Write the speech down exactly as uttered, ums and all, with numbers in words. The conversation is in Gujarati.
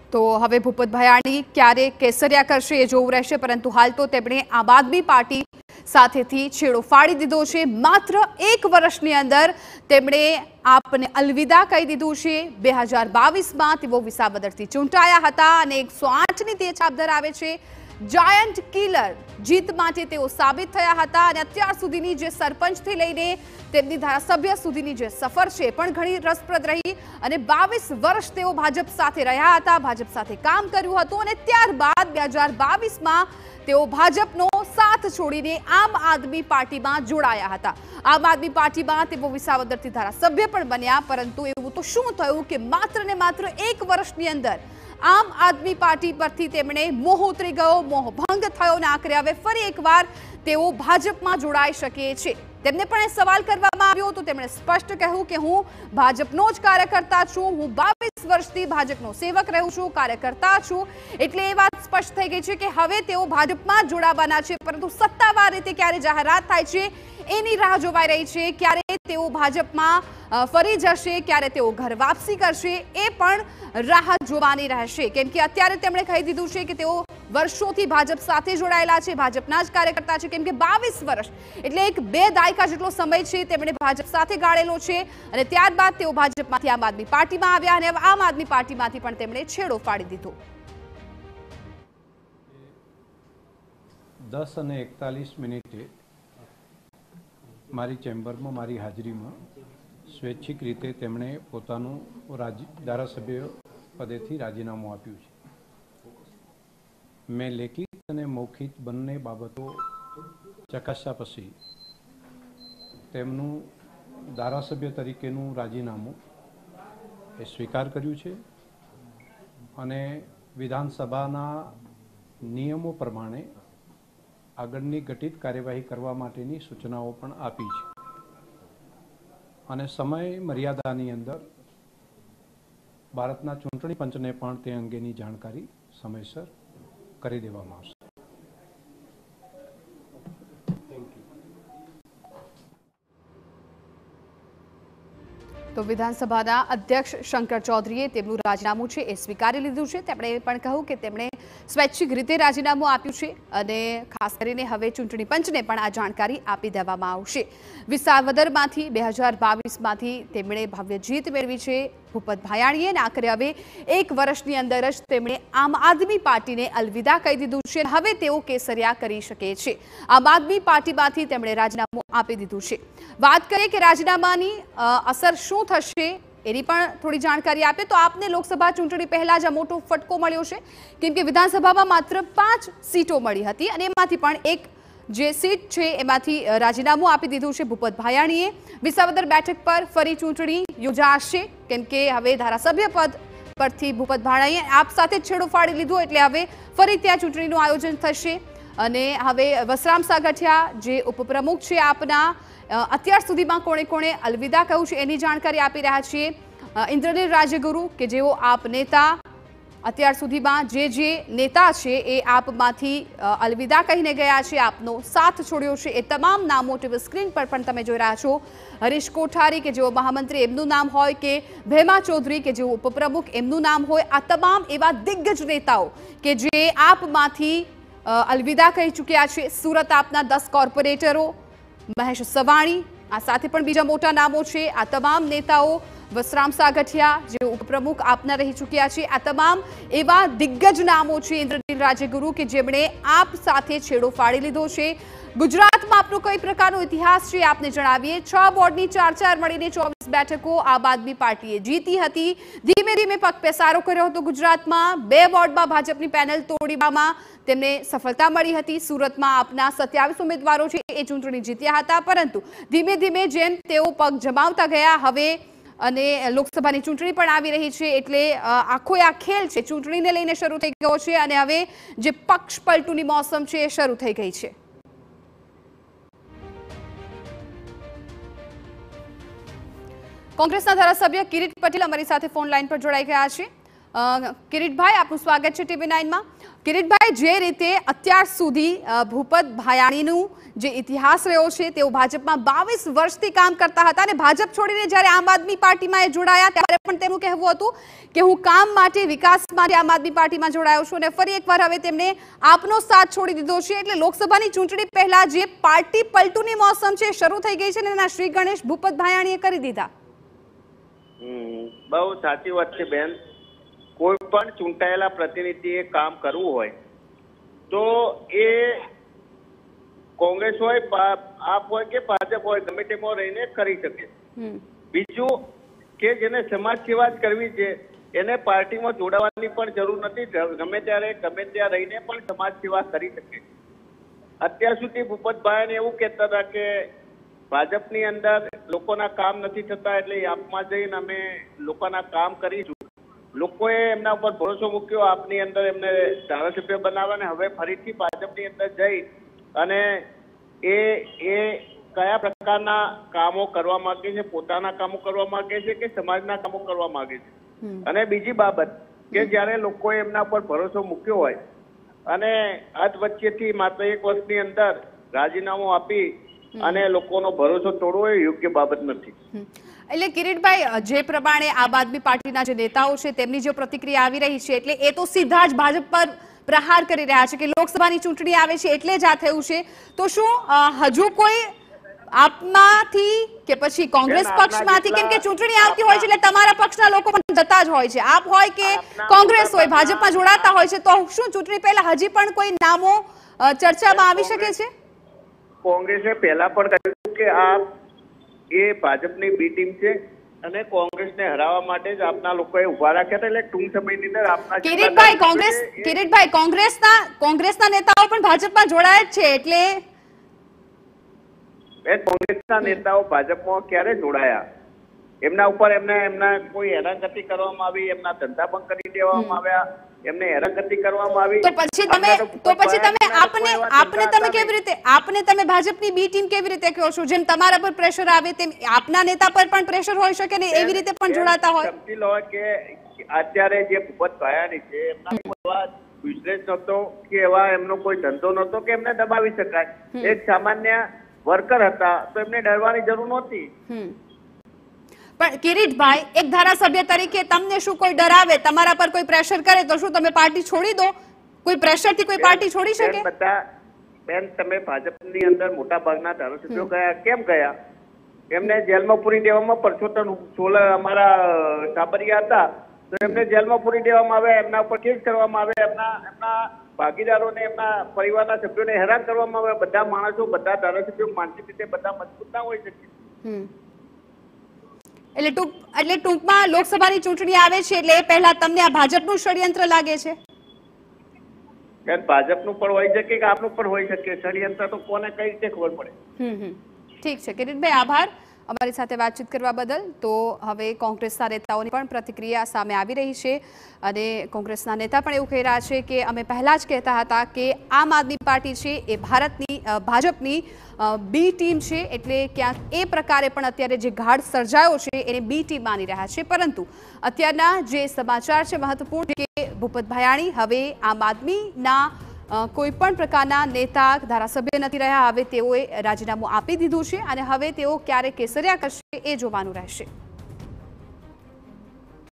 તો હવે ભૂપત ભયાણી ક્યારે કેસરિયા કરશે એ જોવું રહેશે, પરંતુ હાલ તો તેમણે આમ આદમી પાર્ટી સાથેથી છેડો ફાડી દીધો છે। માત્ર એક વર્ષની અંદર તેમણે આપને અલવિદા કહી દીધું છે। બે હજાર બાવીસમાં તેઓ વિસાવદરથી ચૂંટાયા હતા અને એકસો આઠની તે છાપ ધરાવે છે। જાયન્ટ કિલર જીત માટે તેઓ સાબિત થયા હતા અને અત્યાર સુધીની જે સરપંચથી લઈને તેમની ધારાસભ્ય સુધીની જે સફર છે પણ ઘણી રસપ્રદ રહી અને બાવીસ વર્ષ તેઓ ભાજપ સાથે રહ્યા હતા, ભાજપ સાથે કામ કર્યું હતું અને ત્યારબાદ બે હજાર બાવીસમાં તેઓ ભાજપનો સાથ છોડીને આમ આદમી પાર્ટીમાં જોડાયા હતા। આમ આદમી પાર્ટીમાં તેઓ વિસાવદરથી ધારાસભ્ય પણ બન્યા, પરંતુ એવું તો શું થયું કે માત્ર ને માત્ર એક વર્ષની અંદર આમ આદમી પાર્ટી પરથી તેમણે મોહ ઉતરી ગયો, મોહ ભંગ થયો અને આખરે હવે ફરી એકવાર તેઓ ભાજપમાં જોડાઈ શકે છે। તેમને પણ સવાલ કરવામાં આવ્યો તો તેમણે સ્પષ્ટ કહ્યું કે હું ભાજપનો જ કાર્યકર્તા છું, હું બાવીસ વર્ષથી ભાજપનો સેવક રહ્યું છું, કાર્યકર્તા છું। એટલે એ વાત સ્પષ્ટ થઈ ગઈ છે કે હવે તેઓ ભાજપમાં જોડાવાના છે, પરંતુ સત્તાવાર રીતે ક્યારે જાહેરાત થાય છે એની રાહ જોવાઈ રહી છે। ક્યારે તેઓ ભાજપમાં ફરી જશે, ક્યારે તેઓ ઘર વાપસી કરશે એ પણ રાહ જોવાની રહેશે, કેમ કે અત્યારે તેમણે કહી દીધું છે કે તેઓ વર્ષોથી ભાજપ સાથે જોડાયેલા છે, ભાજપના જ કાર્યકર્તા છે, કેમ કે બાવીસ વર્ષ એટલે એક બે દાયકા જેટલો સમય છે તેમણે ભાજપ સાથે ગાળેલો છે અને ત્યારબાદ તેઓ ભાજપમાંથી આમ આદમી પાર્ટીમાં આવ્યા અને આમ આદમી પાર્ટીમાંથી પણ તેમણે છેડો ફાડી દીધો। દસ અને એકતાલીસ મિનિટે મારી ચેમ્બરમાં મારી હાજરીમાં સ્વૈચ્છિક રીતે તેમણે પોતાનું ધારાસભ્ય પદેથી રાજીનામું આપ્યું છે। મેં લેખિત અને મૌખિક બંને બાબતો ચકાસ્યા પછી તેમનું ધારાસભ્ય તરીકેનું રાજીનામું એ સ્વીકાર કર્યું છે અને વિધાનસભાના નિયમો પ્રમાણે આગળની ઘટિત કાર્યવાહી કરવા માટેની સૂચનાઓ પણ આપી છે અને સમય મર્યાદાની અંદર ભારતના ચૂંટણી પંચને પણ તે અંગેની જાણકારી સમયસર કરી દેવામાં આવશે। તો વિધાનસભાના અધ્યક્ષ શંકર ચૌધરીએ તેમનું રાજીનામું છે એ સ્વીકારી લીધું છે। તેમણે પણ કહ્યું કે તેમણે સ્વૈચ્છિક રીતે રાજીનામું આપ્યું છે અને ખાસ કરીને હવે ચૂંટણી પંચને પણ આ જાણકારી આપી દેવામાં આવશે। વિસાવદરમાંથી બે હજાર બાવીસમાંથી તેમણે ભવ્ય જીત મેળવી છે ભૂપત ભયાણીએ, આખરે હવે એક વર્ષની અંદર જ તેમણે આમ આદમી પાર્ટીને અલવિદા કહી દીધું છે। હવે તેઓ કેસરિયા કરી શકે છે। આમ આદમી પાર્ટીમાંથી તેમણે રાજીનામું આપી દીધું છે। વાત કરીએ કે રાજીનામાની અસર શું થશે એની પણ થોડી જાણકારી આપે તો આપને લોકસભા ચૂંટણી પહેલા જ મોટો ફટકો મળ્યો છે, કેમ કે વિધાનસભામાં માત્ર પાંચ સીટો મળી હતી અને એમાંથી પણ એક જે સીટ છે એમાંથી રાજીનામું આપી દીધું છે ભૂપત ભયાણીએ। વિસાવદર બેઠક પર ફરી ચૂંટણી યોજાશે, કેમ કે હવે ધારાસભ્ય પદ પરથી ભૂપત ભયાણીએ આપ સાથે છેડો ફાડી લીધો એટલે હવે ફરી ત્યાં ચૂંટણીનું આયોજન થશે અને હવે વસરામ સાગઠિયા જે ઉપપ્રમુખ છે આપના અત્યાર સુધીમાં કોણે કોણે અલવિદા કહ્યું છે એની જાણકારી આપી રહ્યા છીએ। ઇન્દ્રનીલ રાજ્યગુરુ કે જેઓ આપ નેતા અત્યાર સુધીમાં જે જે નેતા છે એ આપમાંથી અલવિદા કહીને ગયા છે, આપનો સાથ છોડ્યો છે, એ તમામ નામો ટીવી સ્ક્રીન પર પણ તમે જોઈ રહ્યા છો। હરીશ કોઠારી કે જેઓ મહામંત્રી એમનું નામ હોય કે ભેમા ચૌધરી કે જેઓ ઉપપ્રમુખ એમનું નામ હોય, આ તમામ એવા દિગ્ગજ નેતાઓ કે જે આપમાંથી અલવિદા કહી ચૂક્યા છે। સુરત આપના દસ કોર્પોરેટરો, મહેશ સવાણી, આ સાથે પણ બીજા મોટા નામો છે। આ તમામ નેતાઓ, વસરામ સાગઠિયા જે ઉપપ્રમુખ આપના રહી ચૂક્યા છે, આ તમામ એવા દિગ્ગજ નામો છે ઇન્દ્રનીલ રાજ્યગુરુ કે જેમણે આપ સાથે છેડો ફાડી લીધો છે। ગુજરાતમાં આપનો કઈ પ્રકારનો ઇતિહાસ છે આપને જણાવીએ। છ બોર્ડની ચાર ચાર મળીને ચોવીસ બેઠકો આમ આદમી પાર્ટીએ જીતી હતી। ધીમે ધીમે પગ પેસારો કર્યો હતો ગુજરાતમાં, બે બોર્ડમાં ભાજપની પેનલ તોડીવામાં તેમને સફળતા મળી હતી। સુરતમાં આપના સત્યાવીસ ઉમેદવારો છે એ ચૂંટણી જીત્યા હતા, પરંતુ ધીમે ધીમે જેમ તેઓ પગ જમાવતા ગયા હવે અને લોકસભાની ચૂંટણી પણ આવી રહી છે એટલે આખો આ ખેલ છે ચૂંટણીને લઈને શરૂ થઈ ગયો છે અને હવે જે પક્ષ પલટુની મોસમ છે એ શરૂ થઈ ગઈ છે। કોંગ્રેસના ધારાસભ્ય કિરીટ પટેલ અમારી સાથે ફોન લાઈન પર જોડાઈ ગયા છે। કિરીટભાઈ, આપનું સ્વાગત છે ટીવી નાઇન માં। કિરીટભાઈ, જે રીતે અત્યાર સુધી ભૂપત ભાયાણીનું જે ઇતિહાસ રહ્યો છે તેઓ ભાજપમાં બાવીસ વર્ષથી કામ કરતા હતા અને ભાજપ છોડીને જ્યારે આમ આદમી પાર્ટીમાં એ જોડાયા ત્યારે પણ તેમનું કહેવું હતું કે હું કામ માટે, વિકાસ માટે આમ આદમી પાર્ટીમાં જોડાયો છું અને ફરી એકવાર હવે તેમને આપનો સાથ છોડી દીધો છે। એટલે લોકસભાની ચૂંટણી પહેલા જે પાર્ટી પલટુની મોસમ છે શરૂ થઈ ગઈ છે અને એના શ્રી ગણેશ ભૂપત ભાયાણીએ કરી દીધા। બહુ સાચી વાત છે બેન। કોઈ પણ ચૂંટાયેલા પ્રતિનિધિએ કામ કરવું હોય તો એ કોંગ્રેસ હોય, આપ હોય કે ભાજપ હોય, ગમે તેમાં રહીને કરી શકે। બીજું કે જેને સમાજ સેવા જ કરવી છે એને પાર્ટીમાં જોડાવાની પણ જરૂર નથી, ગમે ત્યારે ગમે ત્યાં રહીને પણ સમાજ સેવા કરી શકે। અત્યાર સુધી ભૂપતભાઈને એવું કહેતા હતા કે ભાજપની અંદર લોકોના કામ નથી થતા એટલે આપમાં જઈને અમે લોકોના કામ કરીશું। લોકોએ એમના ઉપર ભરોસો મૂક્યો, આપની અંદર એમને ધારાસભ્ય બનાવ્યા અને હવે ફરીથી ભાજપની અંદર જઈ અને એ એ કયા પ્રકારના કામો કરવા માંગે છે, પોતાના કામો કરવા માંગે છે કે સમાજના કામો કરવા માંગે છે। અને બીજી બાબત કે જ્યારે લોકોએ એમના ઉપર ભરોસો મૂક્યો હોય અને આજ વચ્ચેથી માત્ર એક વર્ષની અંદર રાજીનામું આપી અને લોકોનો ભરોસો તોડવો એ યોગ્ય બાબત નથી। એટલે કિરીટભાઈ, જે પ્રમાણે આમ આદમી પાર્ટીના જે નેતાઓ છે તેમની જે પ્રતિક્રિયા આવી રહી છે એટલે એ તો સીધા જ ભાજપ પર પ્રહાર કરી રહ્યા છે કે લોકસભાની ચૂંટણી આવે છે એટલે જ આ થયું છે। તો શું હજુ કોઈ આપમાંથી કે પછી કોંગ્રેસ પક્ષમાંથી, કેમ કે ચૂંટણી આવતી હોય છે એટલે તમારા પક્ષના લોકો પણ જતા જ હોય છે, આપ હોય કે કોંગ્રેસ હોય ભાજપમાં જોડાતા હોય છે, તો શું ચૂંટણી પહેલા હજી પણ કોઈ નામો ચર્ચામાં આવી શકે છે? કોંગ્રેસે પહેલા પણ કહ્યું કે આ એ ભાજપની બી ટીમ છે અને કોંગ્રેસને હરાવવા માટે જ આપના લોકોએ ઉભા રાખ્યા હતા। એટલે ટૂંક સમયની અંદર આપના કિરીટભાઈ કોંગ્રેસ કિરીટભાઈ કોંગ્રેસના કોંગ્રેસના નેતાઓ પણ ભાજપમાં જોડાયા જ છે એટલે એ કોંગ્રેસના નેતાઓ ભાજપમાં ક્યારે જોડાયા? એમના ઉપર એમને એમના કોઈ હેરાનગતિ કરવામાં આવી, એમના ધંધા બંધ કરી દેવામાં આવ્યા, એમને હેરાનગતિ કરવામાં આવી, તો પછી તમે તો પછી તમે આપને આપને તમે કેવી રીતે આપને તમે ભાજપની બી ટીમ કેવી રીતે કહો છો? જેમ તમારા પર પ્રેશર આવે તેમ આપના નેતા પર પણ પ્રેશર હોઈ શકે ને એવી રીતે પણ જોડાતા હોય? સમજી લો કે અત્યારે જે ભૂપત ભાયાણી છે એમના બિઝનેસ નહોતો કે એવા એમનો કોઈ ધંધો નહોતો કે એમને દબાવી શકાય। એક સામાન્ય વર્કર હતા તો એમને ડરવાની જરૂર નહોતી। પણ કિરીટભાઈ, એક ધારાસભ્ય તરીકે તમને શું કોઈ ડરાવે, તમારા પર કોઈ પ્રેશર કરે તો શું તમે પાર્ટી છોડી દો? કોઈ પ્રેશર થી કોઈ પાર્ટી છોડી શકે? બધા બેન, તમે ભાજપની અંદર મોટા ભાગના ધારાસભ્યો ગયા, કેમ ગયા? એમને જેલમાં પૂરી દેવામાં પરસોત્તમ સોલર અમારા સાબરિયા હતા તો એમને જેલમાં પૂરી દેવામાં આવ્યા, એમના ઉપર કેસ કરવામાં આવ્યા, એમના એમના ભાગીદારોને એમના પરિવારના સભ્યોને હેરાન કરવામાં આવ્યા। બધા માણસો, બધા ધારાસભ્યો માનસિક રીતે બધા મજબૂત ના હોઈ શકે। એટલે ટૂંક એટલે ટૂંકમાં લોકસભાની ચૂંટણી આવે છે એટલે એ પહેલા તમને આ ભાજપનું ષડયંત્ર લાગે છે? બેન, ભાજપનું પણ હોઈ શકે કે આપનું પણ હોઈ શકે, ષડયંત્ર તો કોને કઈ રીતે ખબર પડે? હમ ઠીક છે કિરીટભાઈ, આભાર અમારી સાથે વાતચીત કરવા બદલ। તો હવે કોંગ્રેસના નેતાઓની પણ પ્રતિક્રિયા સામે આવી રહી છે અને કોંગ્રેસના નેતા પણ એવું કહી રહ્યા છે કે અમે પહેલા જ કહેતા હતા કે આમ આદમી પાર્ટી છે એ ભારતની ભાજપની બી ટીમ છે, એટલે ક્યાંક એ પ્રકારે પણ અત્યારે જે ઘાટ સર્જાયો છે એને બી ટીમ માની રહ્યા છે। પરંતુ અત્યારના જે સમાચાર છે મહત્વપૂર્ણ કે ભૂપત ભાયાણી હવે આમ આદમીના કોઈ પણ પ્રકારના નેતા ધારાસભ્ય નથી રહ્યા, હવે તેઓએ રાજીનામું આપી દીધું છે અને હવે તેઓ ક્યારે કેસરિયા કરશે એ જોવાનું રહેશે।